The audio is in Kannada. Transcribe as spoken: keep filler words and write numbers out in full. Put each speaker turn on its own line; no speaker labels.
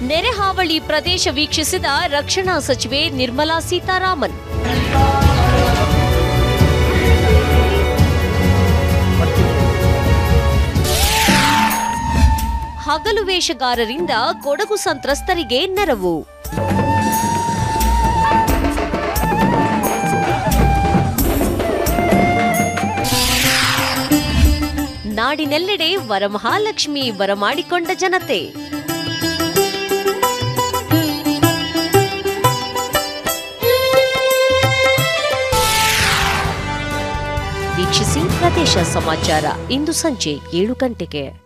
ನೆರೆ ಹಾವಳಿ ಪ್ರದೇಶ ವೀಕ್ಷಿಸಿದ ರಕ್ಷಣಾ ಸಚಿವೆ ನಿರ್ಮಲಾ ಸೀತಾರಾಮನ್. ಹಗಲು ವೇಷಗಾರರಿಂದ ಕೊಡಗು ಸಂತ್ರಸ್ತರಿಗೆ ನೆರವು. ನಾಡಿನೆಲ್ಲೆಡೆ ವರಮಹಾಲಕ್ಷ್ಮಿ ಬರಮಾಡಿಕೊಂಡ ಜನತೆ. ವೀಕ್ಷಿಸಿ ಪ್ರದೇಶ ಸಮಾಚಾರ ಇಂದು ಸಂಜೆ ಏಳು ಗಂಟೆಗೆ.